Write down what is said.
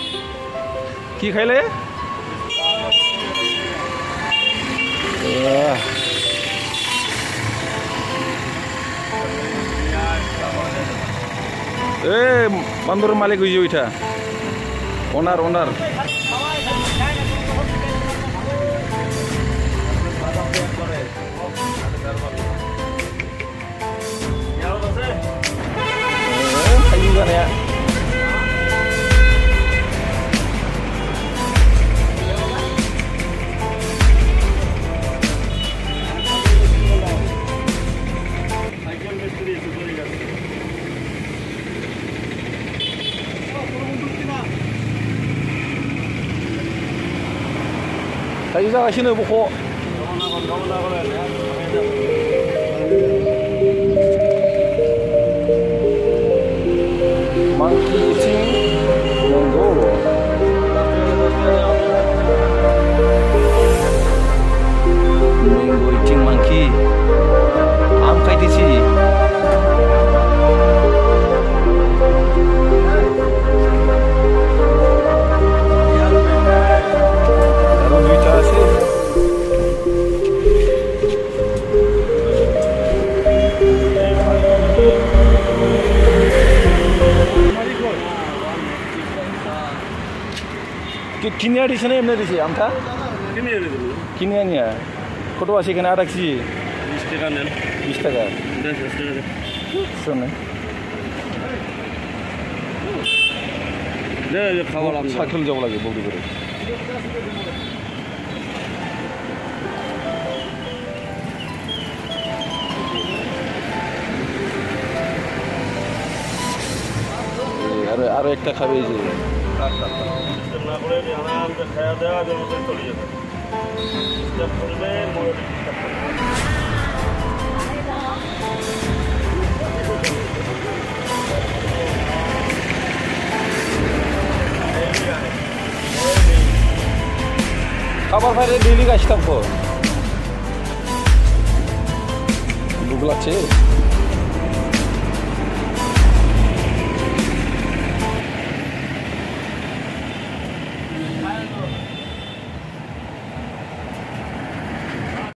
কি খাইলে এ বান্দরের মালিক হইছে ওইটা ওনার ওনার খাইও জানে 다시 자가시는 보고 monkey eating mango mango eating monkey आम खाइतेছি কিনে দিছে না এমনি দিছে আমটা কিনে আনিয়া কত আছে এখানে আটা কেজি 20 টাকা নেন 20 টাকা শোনে খাওয়া সাইকেল যাব লাগে বৌদি করে আরো একটা খাবে যে না করে আরামসে খাওয়া দাওয়া জমিতে চলে যাবে স্টেপ করবে খাবার বাইরে ডেইলি গাছ থাকবো বুক লাগছে